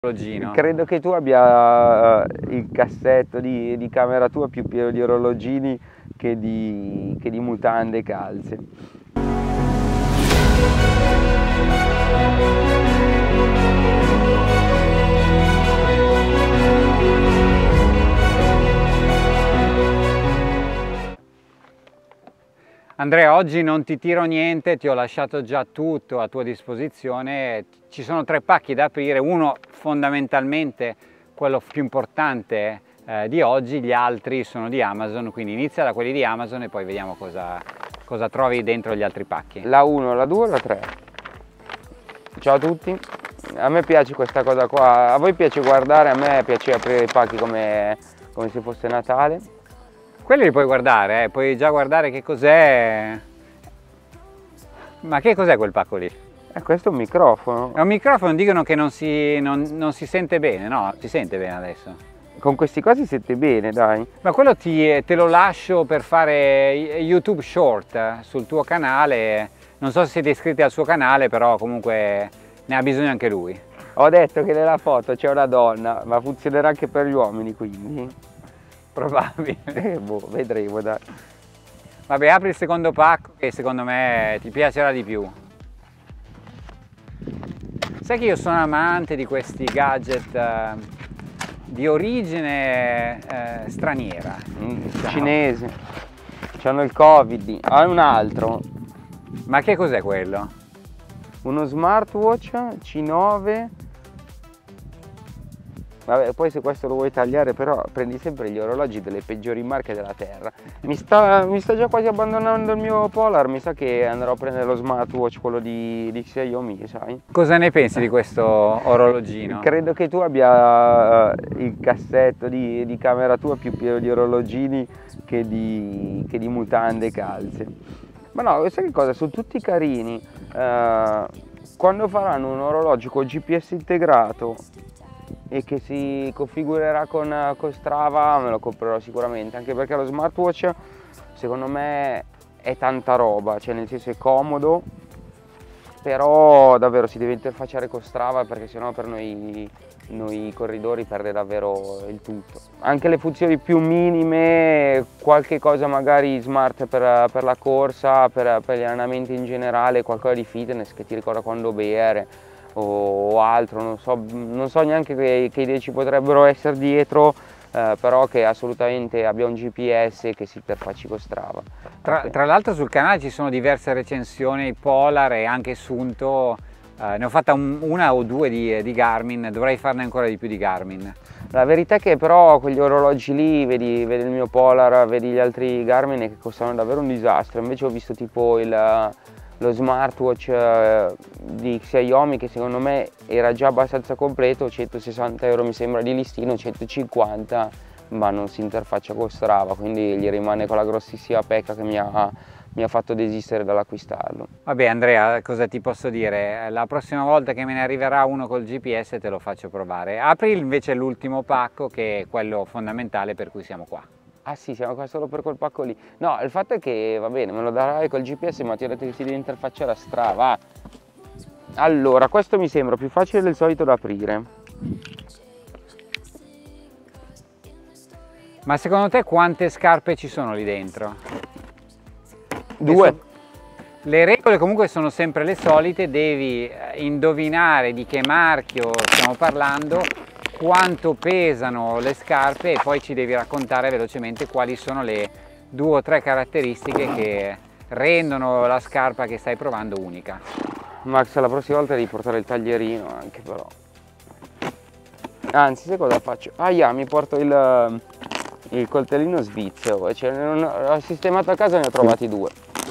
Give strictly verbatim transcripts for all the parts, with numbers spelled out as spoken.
orologino. Credo che tu abbia il cassetto di, di camera tua più pieno di orologini che di, che di mutande e calze. Andrea, oggi non ti tiro niente, ti ho lasciato già tutto a tua disposizione. Ci sono tre pacchi da aprire, uno fondamentalmente quello più importante eh, di oggi, gli altri sono di Amazon, quindi inizia da quelli di Amazon e poi vediamo cosa, cosa trovi dentro gli altri pacchi. La uno, la due o la tre? Ciao a tutti, a me piace questa cosa qua, a voi piace guardare, a me piace aprire i pacchi come, come se fosse Natale. Quelli li puoi guardare, eh. Puoi già guardare che cos'è. Ma che cos'è quel pacco lì? Eh, questo è un microfono. È un microfono, dicono che non si, non, non si sente bene, no? Si sente bene adesso. Con questi qua si sente bene, dai. Ma quello ti, te lo lascio per fare YouTube Short sul tuo canale. Non so se siete iscritti al suo canale, però comunque ne ha bisogno anche lui. Ho detto che nella foto c'è una donna, ma funzionerà anche per gli uomini, quindi. Probabile. Eh, boh, vedremo, dai. Vabbè, apri il secondo pacco che secondo me ti piacerà di più. Sai che io sono amante di questi gadget eh, di origine eh, straniera. Mm, cinese. C'hanno il Covid. Ah, un altro. Ma che cos'è quello? Uno smartwatch C nove. Vabbè, poi se questo lo vuoi tagliare, però prendi sempre gli orologi delle peggiori marche della terra. Mi sta, mi sta già quasi abbandonando il mio Polar, mi sa che andrò a prendere lo smartwatch, quello di, di Xiaomi, sai? Cosa ne pensi di questo orologino? Credo che tu abbia il cassetto di, di camera tua più pieno di orologini che di, che di mutande e calze. Ma no, sai che cosa? Sono tutti carini. Eh, quando faranno un orologio con G P S integrato e che si configurerà con, con Strava, me lo comprerò sicuramente, anche perché lo smartwatch secondo me è tanta roba, cioè nel senso è comodo, però davvero si deve interfacciare con Strava, perché sennò per noi, noi corridori perde davvero il tutto. Anche le funzioni più minime, qualche cosa magari smart per, per la corsa, per, per gli allenamenti in generale, qualcosa di fitness che ti ricorda quando bere o altro, non so, non so neanche che, che idee ci potrebbero essere dietro, eh, però che assolutamente abbia un G P S che si interfacci con Strava. Tra, Okay. tra l'altro sul canale ci sono diverse recensioni, Polar e anche Suunto, eh, ne ho fatta un, una o due di, di Garmin, dovrei farne ancora di più di Garmin. La verità è che però quegli orologi lì, vedi, vedi il mio Polar, vedi gli altri Garmin che costano davvero un disastro, invece ho visto tipo il... lo smartwatch di Xiaomi che secondo me era già abbastanza completo, centosessanta euro mi sembra di listino, centocinquanta, ma non si interfaccia con Strava, quindi gli rimane quella grossissima pecca che mi ha, mi ha fatto desistere dall'acquistarlo. Vabbè Andrea, cosa ti posso dire? La prossima volta che me ne arriverà uno col G P S te lo faccio provare. Apri invece l'ultimo pacco, che è quello fondamentale per cui siamo qua. Ah sì, siamo qua solo per quel pacco lì. No, il fatto è che va bene, me lo darai col G P S, ma ti ho detto che si deve interfacciare a Strava. Allora, questo mi sembra più facile del solito da aprire. Ma secondo te quante scarpe ci sono lì dentro? Due. So, le regole comunque sono sempre le solite, devi indovinare di che marchio stiamo parlando, quanto pesano le scarpe e poi ci devi raccontare velocemente quali sono le due o tre caratteristiche che rendono la scarpa che stai provando unica. Max, la prossima volta devi portare il taglierino anche, però. Anzi, sai cosa faccio? Ah, yeah, mi porto il, il coltellino svizzero, cioè, non, ho sistemato a casa e ne ho trovati due.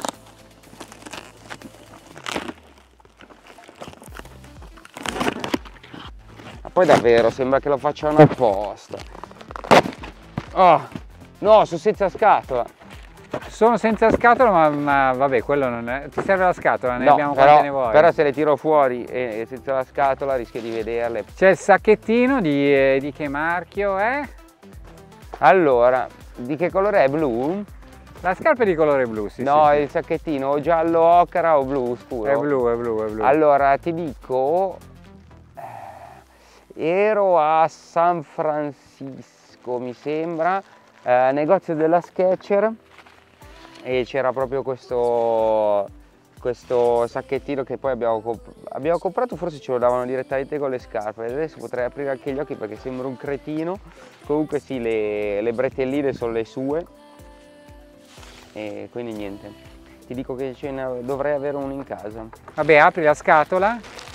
Poi davvero sembra che lo facciano apposta. Oh, no, sono senza scatola. Sono senza scatola, ma, ma vabbè, quello non è. Ti serve la scatola, ne No, abbiamo però, quante ne vuoi. però se le tiro fuori e, e senza la scatola rischio di vederle. C'è il sacchettino di, eh, di che marchio è? Allora, di che colore è? Blu? La scarpa è di colore blu, sì. No, sì, sì. il sacchettino o giallo ocra o blu scuro? È blu, è blu, è blu. Allora ti dico... ero a San Francisco, mi sembra, eh, negozio della Skechers, e c'era proprio questo, questo sacchettino che poi abbiamo, comp abbiamo comprato, forse ce lo davano direttamente con le scarpe. Adesso potrei aprire anche gli occhi perché sembro un cretino. Comunque sì, le, le bretelline sono le sue, e quindi niente, ti dico che ce ne dovrei avere uno in casa. Vabbè, apri la scatola.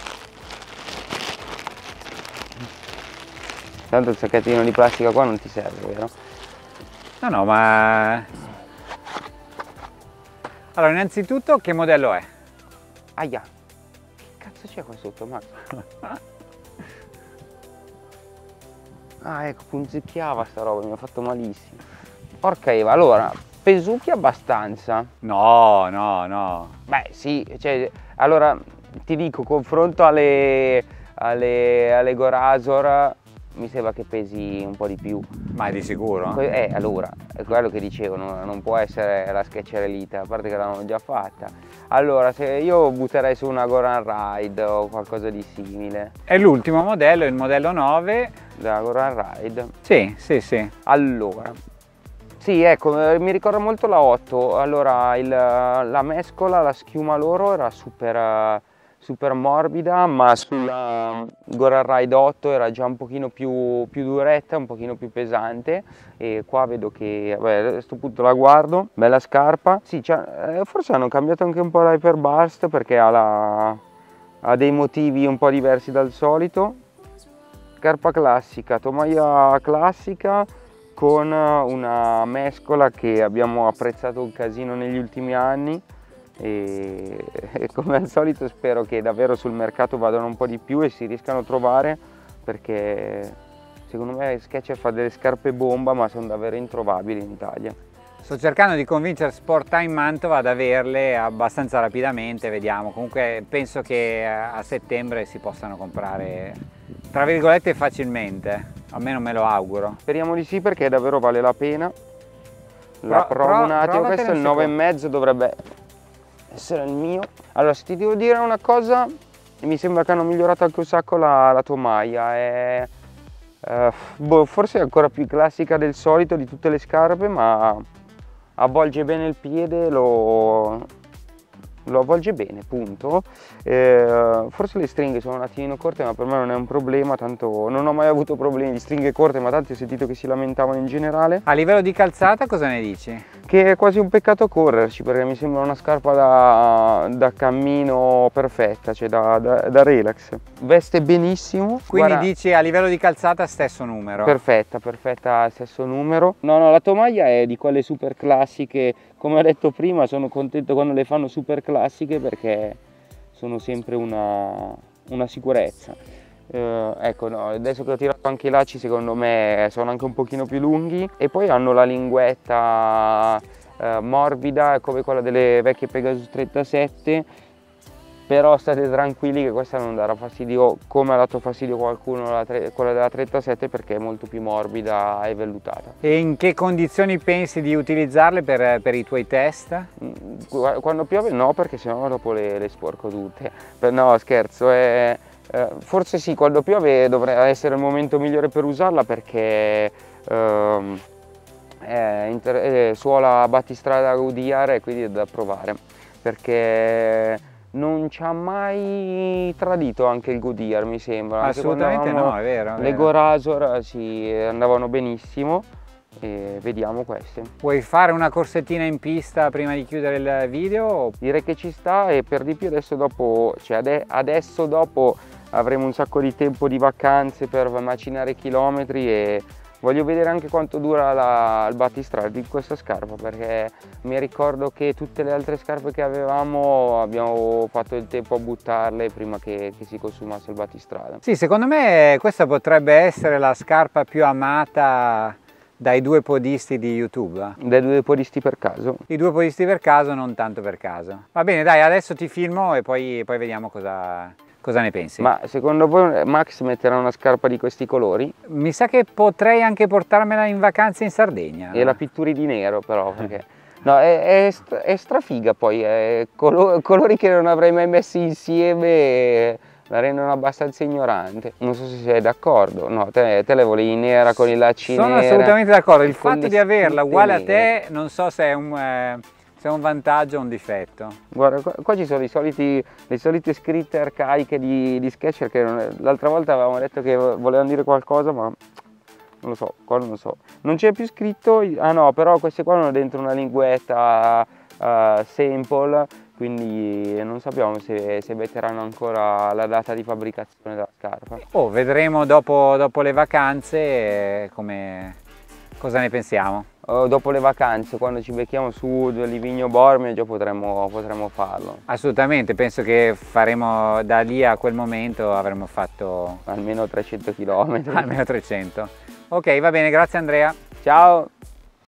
Tanto il sacchettino di plastica qua non ti serve, vero? No, no, ma... Allora, innanzitutto, che modello è? Aia, che cazzo c'è qua sotto, Max? Ah, ecco, punzecchiava sta roba, mi ha fatto malissimo. Porca Eva, allora, pesucchi abbastanza. No, no, no. Beh, sì, cioè, allora, ti dico, confronto alle, alle, alle Gorazor, mi sembra che pesi un po' di più. Ma è di sicuro? Eh, allora, è quello che dicevo, non, non può essere la Skechers Elite, a parte che l'hanno già fatta. Allora, se io butterei su una Goran Ride o qualcosa di simile. È l'ultimo modello, il modello nove. La Goran Ride? Sì, sì, sì. Allora, sì, ecco, mi ricorda molto la otto. Allora, il, la mescola, la schiuma loro era super... super morbida, ma sulla Goran Ride otto era già un pochino più, più duretta, un pochino più pesante, e qua vedo che, vabbè, a questo punto la guardo, bella scarpa. Sì, cioè, forse hanno cambiato anche un po' l'Hyperburst perché ha, la, ha dei motivi un po' diversi dal solito. Scarpa classica, tomaia classica, con una mescola che abbiamo apprezzato un casino negli ultimi anni. E, e come al solito spero che davvero sul mercato vadano un po' di più e si riescano a trovare, perché secondo me Skechers fa delle scarpe bomba, ma sono davvero introvabili in Italia. Sto cercando di convincere Sporttime Mantova ad averle abbastanza rapidamente, vediamo. Comunque penso che a settembre si possano comprare, tra virgolette, facilmente, almeno me lo auguro. Speriamo di sì, perché davvero vale la pena. La Pro, provo pro, un attimo, questo è il nove e mezzo, dovrebbe essere il mio. Allora, se ti devo dire una cosa, mi sembra che hanno migliorato anche un sacco la, la tomaia. È, eh, boh, forse è ancora più classica del solito di tutte le scarpe, ma avvolge bene il piede, lo, lo avvolge bene, punto. Eh, forse le stringhe sono un attimino corte, ma per me non è un problema, tanto non ho mai avuto problemi di stringhe corte, ma tanti ho sentito che si lamentavano in generale. A livello di calzata cosa ne dici? Che è quasi un peccato correrci, perché mi sembra una scarpa da, da cammino perfetta, cioè da, da, da relax. Veste benissimo. Quindi Guarda, dici a livello di calzata stesso numero? Perfetta, perfetta, stesso numero. No, no, la tomaia è di quelle super classiche, come ho detto prima, sono contento quando le fanno super classiche perché sono sempre una, una sicurezza. Uh, ecco, no, adesso che ho tirato anche i lacci, secondo me sono anche un pochino più lunghi, e poi hanno la linguetta uh, morbida come quella delle vecchie Pegasus trentasette, però state tranquilli che questa non darà fastidio come ha dato fastidio qualcuno la quella della trentasette, perché è molto più morbida e vellutata. E in che condizioni pensi di utilizzarle per, per i tuoi test? Quando piove no, perché sennò dopo le, le sporco tutte. No, scherzo, è... Eh, forse sì, quando piove dovrebbe essere il momento migliore per usarla, perché ehm, è, inter è suola battistrada Goodyear, e quindi è da provare, perché non ci ha mai tradito anche il Goodyear, mi sembra. Assolutamente no, è vero, è le vero. Gorazor sì, andavano benissimo, e vediamo queste. Puoi fare una corsettina in pista prima di chiudere il video? Direi che ci sta, e per di più adesso dopo, cioè ade adesso dopo avremo un sacco di tempo di vacanze per macinare chilometri, e voglio vedere anche quanto dura la, il battistrada di questa scarpa, perché mi ricordo che tutte le altre scarpe che avevamo abbiamo fatto il tempo a buttarle prima che, che si consumasse il battistrada. Sì, secondo me questa potrebbe essere la scarpa più amata dai due podisti di YouTube. Dai due podisti per caso? I due podisti per caso, non tanto per caso. Va bene, dai, adesso ti filmo e poi, poi vediamo cosa, cosa ne pensi. Ma secondo voi Max metterà una scarpa di questi colori? Mi sa che potrei anche portarmela in vacanza in Sardegna. E la pitturi di nero però, perché... No, è, è, è strafiga poi, è colo colori che non avrei mai messi insieme la rendono abbastanza ignorante. Non so se sei d'accordo. No, te, te le volevi nera con i lacci Sono nera, assolutamente d'accordo. Il con fatto le di averla scritte uguale a nere. te non so se è un, eh, se è un vantaggio o un difetto. Guarda, qua, qua ci sono i soliti, le solite scritte arcaiche di, di Skechers che l'altra volta avevamo detto che volevano dire qualcosa, ma non lo so, qua non lo so. Non c'è più scritto, ah no, però queste qua hanno dentro una linguetta uh, sample, quindi non sappiamo se, se metteranno ancora la data di fabbricazione della scarpa. Oh, vedremo dopo, dopo le vacanze eh, come, cosa ne pensiamo. Uh, dopo le vacanze, quando ci becchiamo su Livigno Bormio, già potremmo, potremmo farlo. Assolutamente, penso che faremo da lì a quel momento avremo fatto Almeno trecento chilometri. almeno trecento. Ok, va bene, grazie Andrea. Ciao!